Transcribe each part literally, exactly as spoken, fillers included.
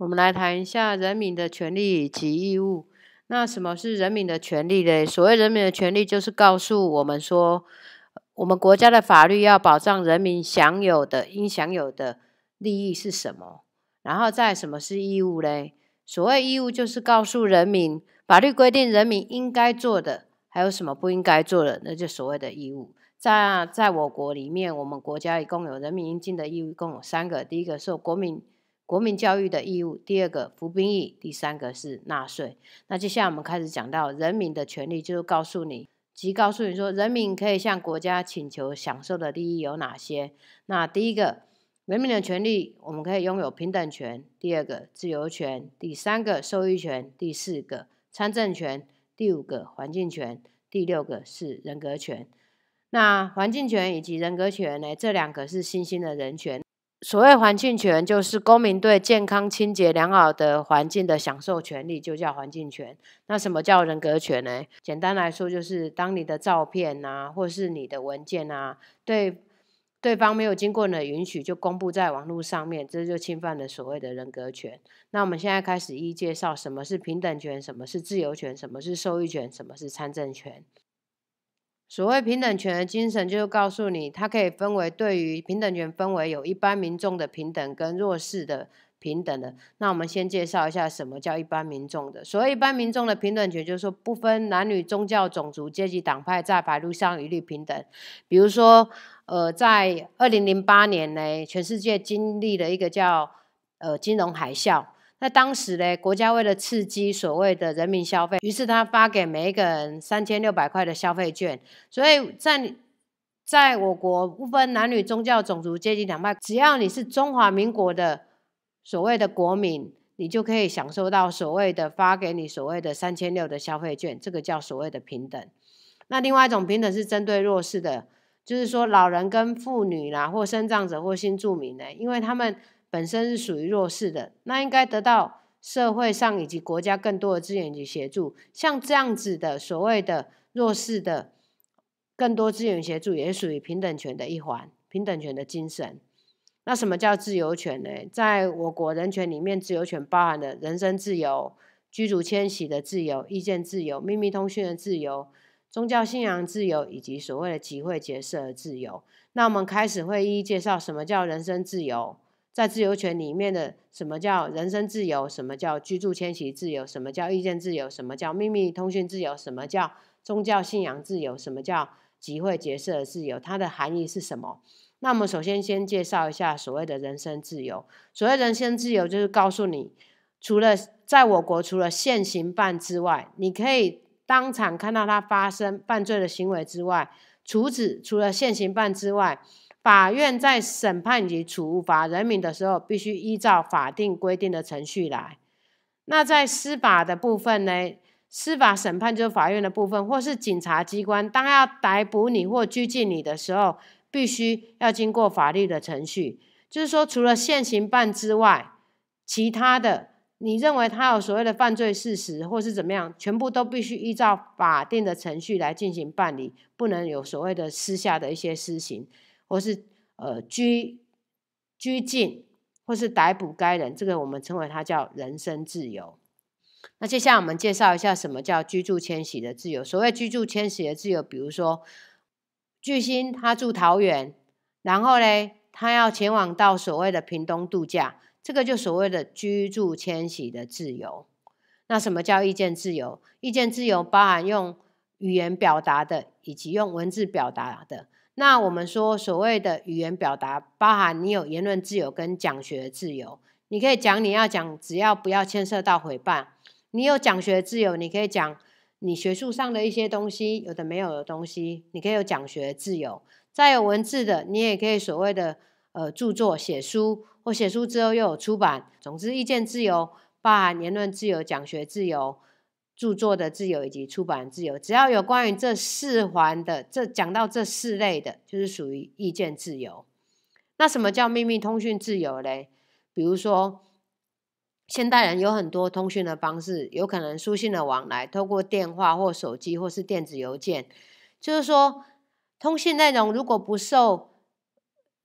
我们来谈一下人民的权利及义务。那什么是人民的权利呢？所谓人民的权利，就是告诉我们说，我们国家的法律要保障人民享有的、应享有的利益是什么。然后再什么是义务呢？所谓义务，就是告诉人民，法律规定人民应该做的，还有什么不应该做的，那就所谓的义务。在在我国里面，我们国家一共有人民应尽的义务，一共有三个。第一个是国民国民教育的义务，第二个服兵役，第三个是纳税。那接下来我们开始讲到人民的权利，就是告诉你，即告诉你说，人民可以向国家请求享受的利益有哪些。那第一个，人民的权利，我们可以拥有平等权；第二个，自由权；第三个，受益权；第四个，参政权；第五个，环境权；第六个是人格权。那环境权以及人格权呢，这两个是新兴的人权。所谓环境权，就是公民对健康、清洁、良好的环境的享受权利，就叫环境权。那什么叫人格权呢？简单来说，就是当你的照片啊，或是你的文件啊，对对方没有经过你的允许就公布在网络上面，这就侵犯了所谓的人格权。那我们现在开始一一介绍什么是平等权，什么是自由权，什么是受益权，什么是参政权。所谓平等权的精神，就是告诉你，它可以分为对于平等权分为有一般民众的平等跟弱势的平等的。那我们先介绍一下什么叫一般民众的。所谓一般民众的平等权，就是说不分男女、宗教、种族、阶级、党派，在法律上一律平等。比如说，呃，在二零零八年呢，全世界经历了一个叫呃金融海啸。那当时呢，国家为了刺激所谓的人民消费，于是他发给每一个人三千六百块的消费券。所以在在我国不分男女、宗教、种族、阶级、党派，只要你是中华民国的所谓的国民，你就可以享受到所谓的发给你所谓的三千六的消费券，这个叫所谓的平等。那另外一种平等是针对弱势的，就是说老人跟妇女啦，或身障者或新住民呢，因为他们本身是属于弱势的，那应该得到社会上以及国家更多的资源及协助。像这样子的所谓的弱势的更多资源协助，也属于平等权的一环，平等权的精神。那什么叫自由权呢？在我国人权里面，自由权包含了人身自由、居住迁徙的自由、意见自由、秘密通讯的自由、宗教信仰自由，以及所谓的集会结社的自由。那我们开始会一一介绍什么叫人身自由，在自由权里面的什么叫人身自由，什么叫居住迁徙自由，什么叫意见自由，什么叫秘密通讯自由，什么叫宗教信仰自由，什么叫集会结社的自由，它的含义是什么？那我们首先先介绍一下所谓的人身自由。所谓人身自由，就是告诉你，除了在我国除了现行犯之外，你可以当场看到他发生犯罪的行为之外，除此除了现行犯之外，法院在审判及处罚人民的时候，必须依照法定规定的程序来。那在司法的部分呢，司法审判就是法院的部分，或是警察机关，当要逮捕你或拘禁你的时候，必须要经过法律的程序。就是说，除了现行犯之外，其他的你认为他有所谓的犯罪事实或是怎么样，全部都必须依照法定的程序来进行办理，不能有所谓的私下的一些私刑，或是呃拘拘禁或是逮捕该人，这个我们称为它叫人身自由。那接下来我们介绍一下什么叫居住迁徙的自由。所谓居住迁徙的自由，比如说巨星他住桃园，然后呢他要前往到所谓的屏东度假，这个就所谓的居住迁徙的自由。那什么叫意见自由？意见自由包含用语言表达的以及用文字表达的。那我们说所谓的语言表达，包含你有言论自由跟讲学自由。你可以讲你要讲，只要不要牵涉到诽谤。你有讲学自由，你可以讲你学术上的一些东西，有的没有的东西，你可以有讲学自由。再有文字的，你也可以所谓的呃著作写书，或写书之后又有出版。总之，意见自由包含言论自由、讲学自由、著作的自由以及出版自由。只要有关于这四环的，这讲到这四类的，就是属于意见自由。那什么叫秘密通讯自由嘞？比如说，现代人有很多通讯的方式，有可能书信的往来，透过电话或手机或是电子邮件。就是说，通信内容如果不受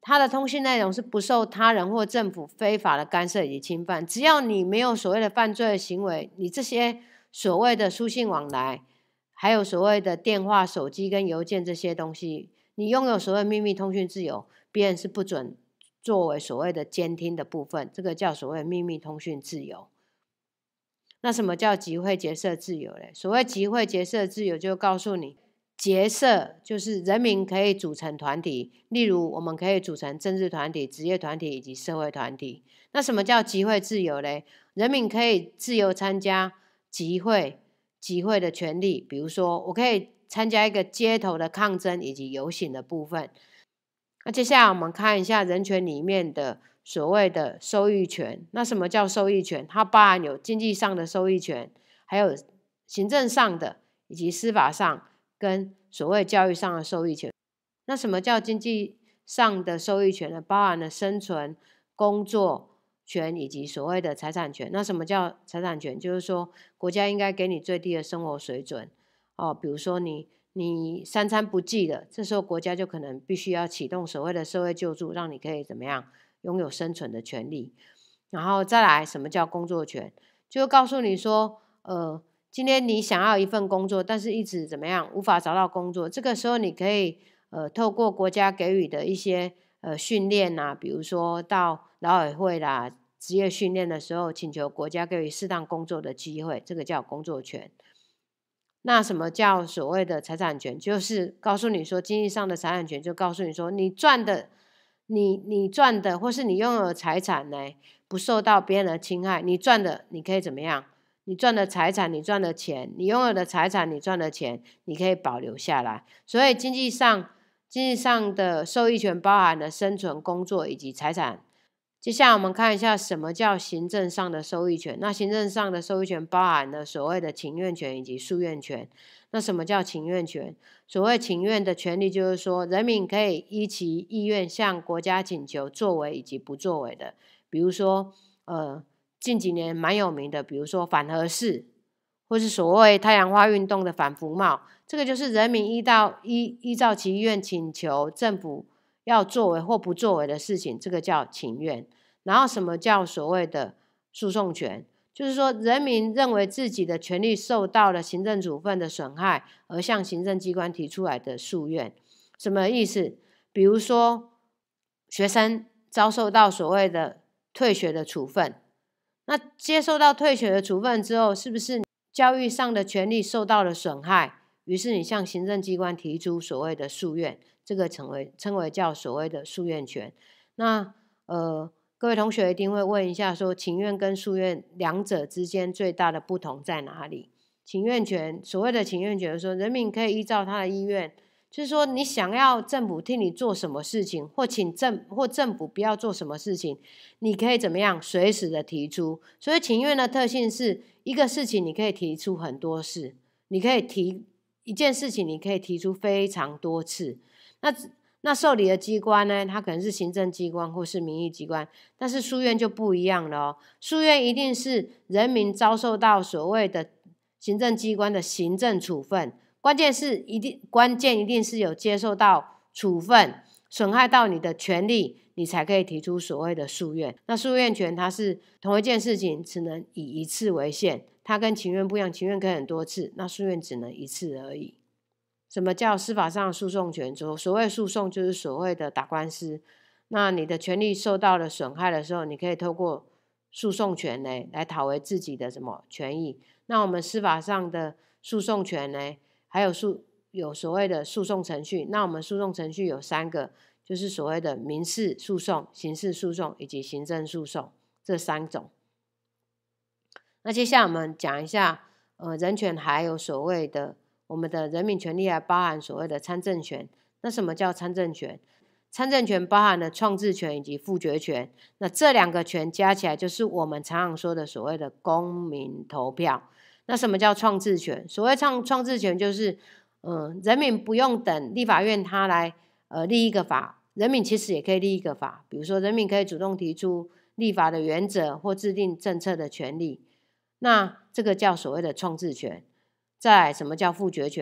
它的通信内容是不受他人或政府非法的干涉以及侵犯。只要你没有所谓的犯罪的行为，你这些所谓的书信往来，还有所谓的电话、手机跟邮件这些东西，你拥有所谓秘密通讯自由，别人是不准作为所谓的监听的部分，这个叫所谓秘密通讯自由。那什么叫集会结社自由嘞？所谓集会结社自由，就告诉你，结社就是人民可以组成团体，例如我们可以组成政治团体、职业团体以及社会团体。那什么叫集会自由嘞？人民可以自由参加集会、集会的权利，比如说我可以参加一个街头的抗争以及游行的部分。那接下来我们看一下人权里面的所谓的受益权。那什么叫受益权？它包含有经济上的受益权，还有行政上的，以及司法上跟所谓教育上的受益权。那什么叫经济上的受益权呢？包含了生存、工作权以及所谓的财产权。那什么叫财产权？就是说国家应该给你最低的生活水准哦，比如说你你三餐不继了，这时候国家就可能必须要启动所谓的社会救助，让你可以怎么样拥有生存的权利。然后再来，什么叫工作权？就告诉你说，呃，今天你想要一份工作，但是一直怎么样无法找到工作，这个时候你可以呃透过国家给予的一些呃训练啊，比如说到劳委会啦、职业训练的时候，请求国家给予适当工作的机会，这个叫工作权。那什么叫所谓的财产权？就是告诉你说，经济上的财产权，就告诉你说，你赚的，你你赚的，或是你拥有的财产呢，不受到别人的侵害。你赚的，你可以怎么样？你赚的财产，你赚的钱，你拥有的财产，你赚的钱，你可以保留下来。所以经济上，经济上的受益权包含了生存、工作以及财产。接下来我们看一下什么叫行政上的受益权。那行政上的受益权包含了所谓的请愿权以及诉愿权。那什么叫请愿权？所谓请愿的权利，就是说人民可以依其意愿向国家请求作为以及不作为的。比如说，呃，近几年蛮有名的，比如说反核四，或是所谓太阳花运动的反服贸，这个就是人民依照依依照其意愿请求政府要作为或不作为的事情，这个叫请愿。然后什么叫所谓的诉讼权？就是说人民认为自己的权利受到了行政处分的损害，而向行政机关提出来的诉愿。什么意思？比如说学生遭受到所谓的退学的处分，那接受到退学的处分之后，是不是教育上的权利受到了损害？于是你向行政机关提出所谓的诉愿，这个称为称为叫所谓的诉愿权。那呃，各位同学一定会问一下说，请愿跟诉愿两者之间最大的不同在哪里？请愿权，所谓的请愿权，说人民可以依照他的意愿，就是说你想要政府替你做什么事情，或请政或政府不要做什么事情，你可以怎么样随时的提出。所以请愿的特性是一个事情你可以提出很多事，你可以提一件事情，你可以提出非常多次。那那受理的机关呢，它可能是行政机关或是民意机关，但是诉愿就不一样了哦。诉愿一定是人民遭受到所谓的行政机关的行政处分，关键是一定关键一定是有接受到处分，损害到你的权利，你才可以提出所谓的诉愿。那诉愿权它是同一件事情只能以一次为限，它跟请愿不一样，请愿可以很多次，那诉愿只能一次而已。什么叫司法上的诉讼权？所谓诉讼就是所谓的打官司。那你的权利受到了损害的时候，你可以透过诉讼权呢来讨回自己的什么权益。那我们司法上的诉讼权呢，还有诉有所谓的诉讼程序。那我们诉讼程序有三个，就是所谓的民事诉讼、刑事诉讼以及行政诉讼这三种。那接下来我们讲一下，呃，人权还有所谓的我们的人民权利，还包含所谓的参政权。那什么叫参政权？参政权包含了创制权以及复决权。那这两个权加起来，就是我们常常说的所谓的公民投票。那什么叫创制权？所谓创创制权，就是嗯，人民不用等立法院他来呃立一个法，人民其实也可以立一个法。比如说，人民可以主动提出立法的原则或制定政策的权利。那这个叫所谓的创制权。再来，什么叫复决权？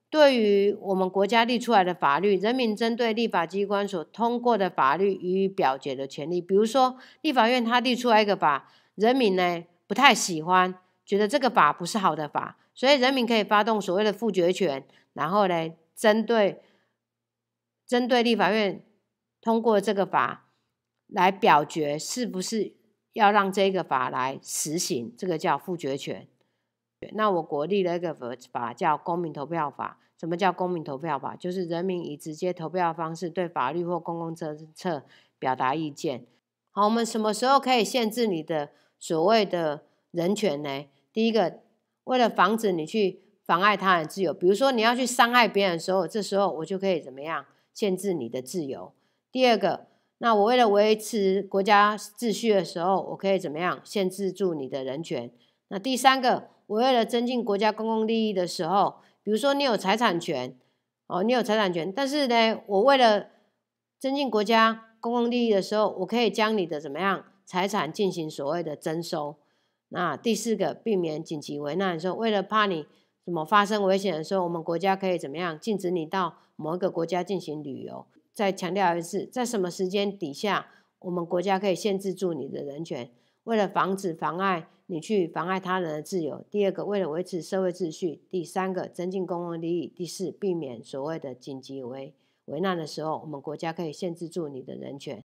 对于我们国家立出来的法律，人民针对立法机关所通过的法律予以表决的权利。比如说，立法院它立出来一个法，人民呢不太喜欢，觉得这个法不是好的法，所以人民可以发动所谓的复决权，然后呢，针对针对立法院通过这个法来表决，是不是要让这个法来实行，这个叫复决权。那我国立了一个法叫公民投票法。什么叫公民投票法？就是人民以直接投票的方式对法律或公共政策表达意见。好，我们什么时候可以限制你的所谓的人权呢？第一个，为了防止你去妨碍他人自由，比如说你要去伤害别人的时候，这时候我就可以怎么样限制你的自由。第二个，那我为了维持国家秩序的时候，我可以怎么样限制住你的人权？那第三个，我为了增进国家公共利益的时候，比如说你有财产权，哦，你有财产权，但是呢，我为了增进国家公共利益的时候，我可以将你的怎么样财产进行所谓的征收。那第四个，避免紧急危难的时候，为了怕你什么发生危险的时候，我们国家可以怎么样禁止你到某一个国家进行旅游。再强调一次，在什么时间底下，我们国家可以限制住你的人权？为了防止妨碍你去妨碍他人的自由。第二个，为了维持社会秩序。第三个，增进公共利益。第四，避免所谓的紧急危危难的时候，我们国家可以限制住你的人权。